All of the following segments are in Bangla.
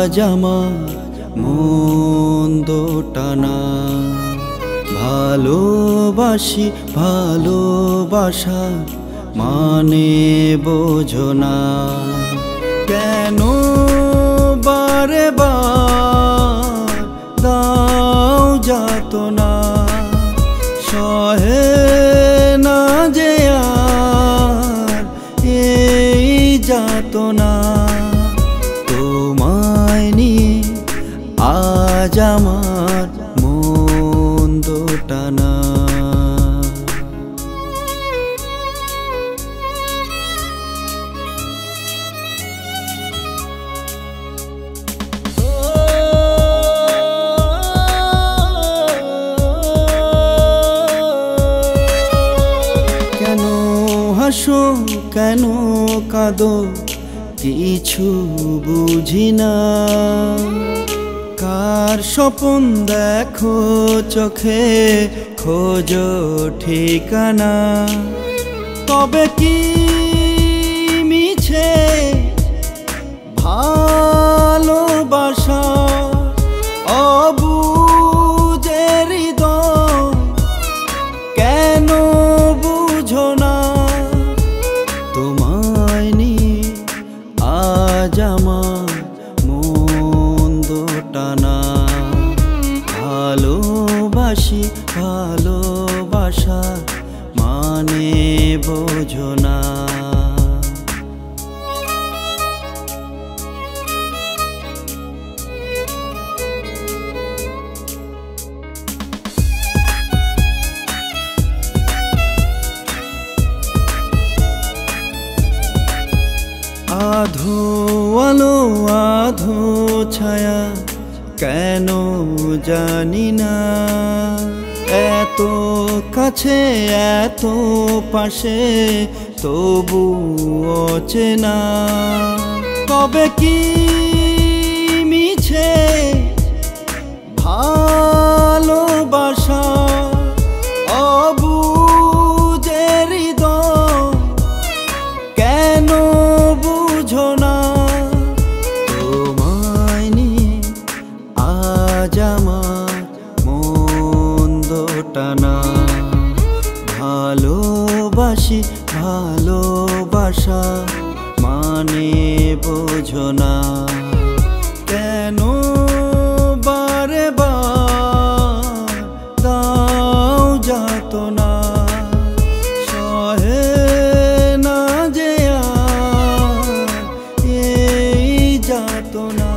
আজ আমার মন্দ টানা। ভালোবাসি ভালোবাসা মানে বোঝো না, কেন বারে বার দাও যাতনা। সহে না যে আর এই যাতনা, তোমায় নিয়ে আজ আমার মন্দ টানা। কেন হাসো কেন কাঁদো কিছু বুঝি না, কার স্বপন দেখো চোখে খোঁজো ঠিকানা। তবে কি মিছে ভালোবাসা অবুঝে হৃদয়, কেন বুঝো না। তোমায় নিয়ে আজ আমার মন্দ টানা। ভালোবাসি ভালোবাসা মানে বোঝো না। আধো আলো আধো ছায়া কেন জানি না, এত কাছে এত পাশে তবু অচেনা। তবে কি মিছে ভালোবাসা অবুঝে হৃদয়, কেন বুঝো না। তোমায় নিয়ে আজ আমার মন্দ টানা। ভালোবাসি ভালোবাসা মানে বোঝো না, কেন বারে বার দাও যাতনা। সহে না যে আর এই যাতনা।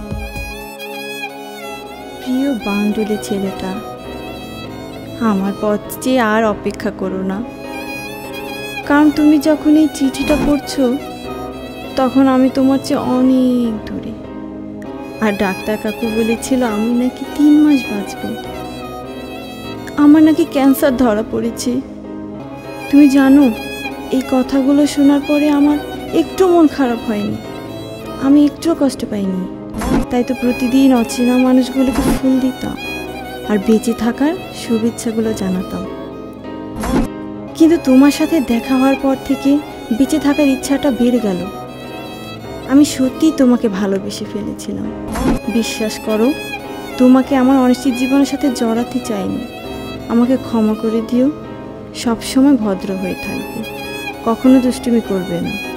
প্রিয় বাউন্ডুলে ছেলেটা, আমার পথ চেয়ে আর অপেক্ষা করো না, কারণ তুমি যখন এই চিঠিটা পড়ছো তখন আমি তোমার চেয়ে অনেক দূরে। আর ডাক্তার কাকু বলেছিল আমি নাকি 3 মাস বাঁচব, আমার নাকি ক্যান্সার ধরা পড়েছে। তুমি জানো এই কথাগুলো শোনার পরে আমার একটু মন খারাপ হয়নি, আমি একটুও কষ্ট পাইনি। তাই তো প্রতিদিন অচেনা মানুষগুলোকে ফুল দিতাম আর বেঁচে থাকার শুভেচ্ছাগুলো জানাতাম। কিন্তু তোমার সাথে দেখা হওয়ার পর থেকে বেঁচে থাকার ইচ্ছাটা বেড়ে গেল। আমি সত্যিই তোমাকে ভালোবেসে ফেলেছিলাম। বিশ্বাস করো, তোমাকে আমার অনিশ্চিত জীবনের সাথে জড়াতে চাইনি। আমাকে ক্ষমা করে দিও, সবসময় ভদ্র হয়ে থাকবে, কখনো দুষ্টুমি করবে না।